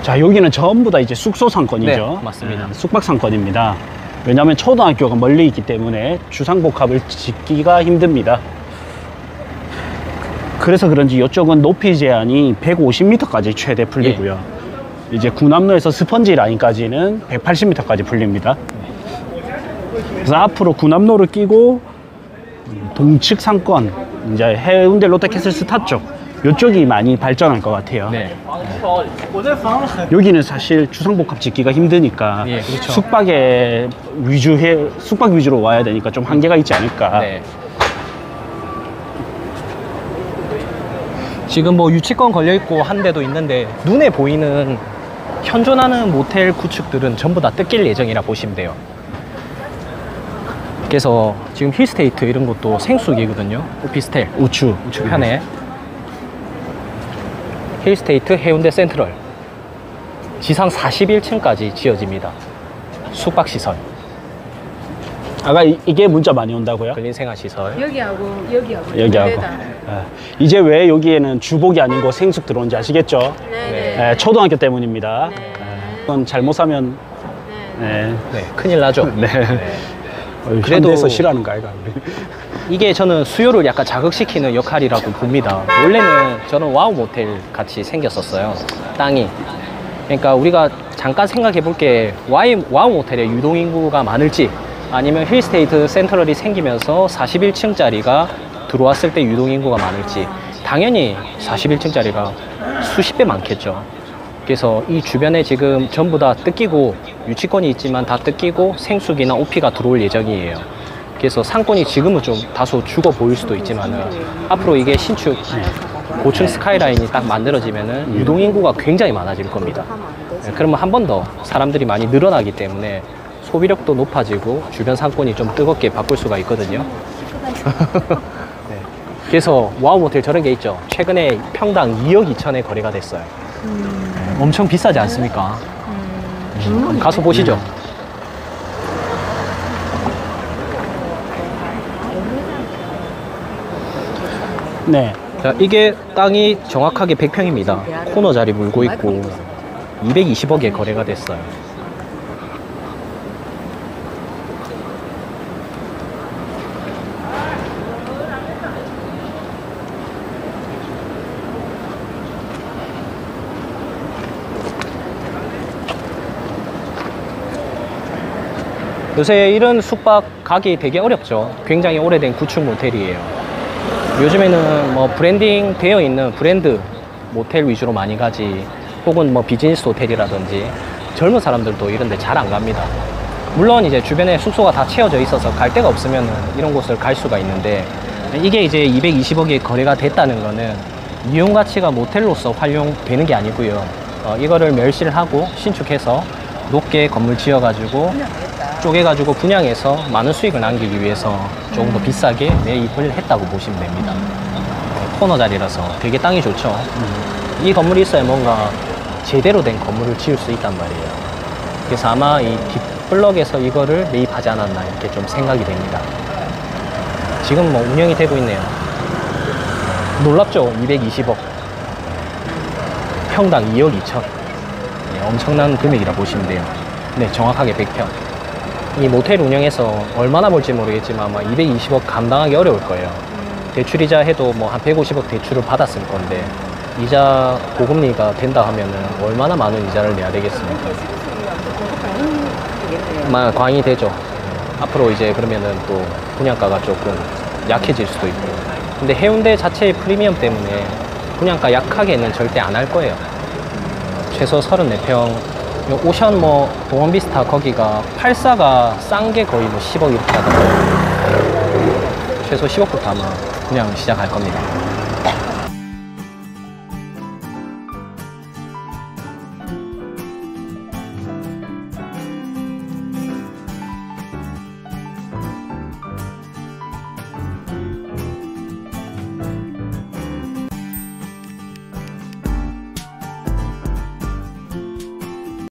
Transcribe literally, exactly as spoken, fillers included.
자, 여기는 전부 다 이제 숙소 상권이죠. 네, 맞습니다. 네, 숙박 상권입니다. 왜냐하면 초등학교가 멀리 있기 때문에 주상복합을 짓기가 힘듭니다. 그래서 그런지 이쪽은 높이 제한이 백오십 미터까지 최대 풀리고요. 예. 이제 구남로에서 스펀지 라인까지는 백팔십 미터까지 풀립니다. 그래서 앞으로 구남로를 끼고 동측 상권, 이제 해운대 롯데캐슬 스타 쪽, 이쪽이 많이 발전할 것 같아요. 네. 여기는 사실 주상복합 짓기가 힘드니까 예, 그렇죠. 숙박에 위주해 숙박 위주로 와야 되니까 좀 한계가 있지 않을까. 네. 지금 뭐 유치권 걸려있고 한 데도 있는데 눈에 보이는 현존하는 모텔 구축들은 전부 다 뜯길 예정이라 보시면 돼요. 그래서 지금 힐스테이트 이런 것도 생수기거든요. 오피스텔 우측 우측 편에 힐스테이트 해운대 센트럴 지상 사십일 층까지 지어집니다. 숙박시설, 아까 이, 이게 문자 많이 온다고요? 근린생활시설. 여기하고 여기하고 여기하고. 둘 다. 예. 이제 왜 여기에는 주복이 아니고 생숙 들어온지 아시겠죠? 네. 예, 초등학교 때문입니다. 네. 예. 이건 잘못 사면 네. 예. 네, 큰일 나죠. 네. 네. 어이, 그래도- 현대에서 싫어하는 거 아이가? 이게 저는 수요를 약간 자극시키는 역할이라고 봅니다. 원래는 저는 와우 모텔 같이 생겼었어요. 땅이. 그러니까 우리가 잠깐 생각해 볼게, 와우, 와우 모텔에 유동인구가 많을지 아니면 힐스테이트 센트럴이 생기면서 사십일 층짜리가 들어왔을 때 유동인구가 많을지, 당연히 사십일 층짜리가 수십 배 많겠죠. 그래서 이 주변에 지금 전부 다 뜯기고, 유치권이 있지만 다 뜯기고 생수기나 오피가 들어올 예정이에요. 그래서 상권이 지금은 좀 다소 죽어 보일 수도 있지만은 앞으로 이게 신축 고층 스카이라인이 딱 만들어지면은 유동인구가 굉장히 많아질 겁니다. 네, 그러면 한 번 더 사람들이 많이 늘어나기 때문에 소비력도 높아지고 주변 상권이 좀 뜨겁게 바꿀 수가 있거든요. 네. 그래서 와우 모텔 저런 게 있죠. 최근에 평당 이억 이천에 거래가 됐어요. 네, 엄청 비싸지 않습니까? 음, 가서 보시죠. 네. 자, 이게 땅이 정확하게 백 평입니다. 코너 자리 물고 있고 이백이십억에 거래가 됐어요. 요새 이런 숙박 가기 되게 어렵죠. 굉장히 오래된 구축 모텔이에요. 요즘에는 뭐 브랜딩 되어 있는 브랜드 모텔 위주로 많이 가지, 혹은 뭐 비즈니스 호텔이라든지 젊은 사람들도 이런 데 잘 안 갑니다. 물론 이제 주변에 숙소가 다 채워져 있어서 갈 데가 없으면 이런 곳을 갈 수가 있는데, 이게 이제 이백이십억에 거래가 됐다는 거는 이용 가치가 모텔로서 활용되는 게 아니고요. 어, 이거를 멸실을 하고 신축해서 높게 건물 지어가지고 쪼개가지고 분양해서 많은 수익을 남기기 위해서 조금 더 비싸게 매입을 했다고 보시면 됩니다. 코너 자리라서 되게 땅이 좋죠. 이 건물이 있어야 뭔가 제대로 된 건물을 지을 수 있단 말이에요. 그래서 아마 이 뒷블럭에서 이거를 매입하지 않았나 이렇게 좀 생각이 됩니다. 지금 뭐 운영이 되고 있네요. 놀랍죠? 이백이십억, 평당 이억 이천. 네, 엄청난 금액이라 보시면 돼요. 네, 정확하게 백 평. 이 모텔 운영해서 얼마나 벌지 모르겠지만 아마 이백이십억 감당하기 어려울 거예요. 대출이자 해도 뭐 한 백오십억 대출을 받았을 건데, 이자 고금리가 된다 하면은 얼마나 많은 이자를 내야 되겠습니까? 막 과잉이 되죠. 앞으로 이제 그러면은 또 분양가가 조금 약해질 수도 있고. 근데 해운대 자체의 프리미엄 때문에 분양가 약하게는 절대 안 할 거예요. 최소 서른네 평, 오션 뭐 동원비스타 거기가 팔사가 싼 게 거의 뭐 십억 이렇게 하던데, 최소 십억부터 아마 그냥 시작할 겁니다.